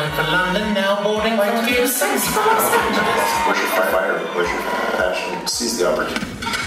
time for London, now boarding for 2 cents for Los Angeles. Where's your fire? Where's your passion? Seize the opportunity.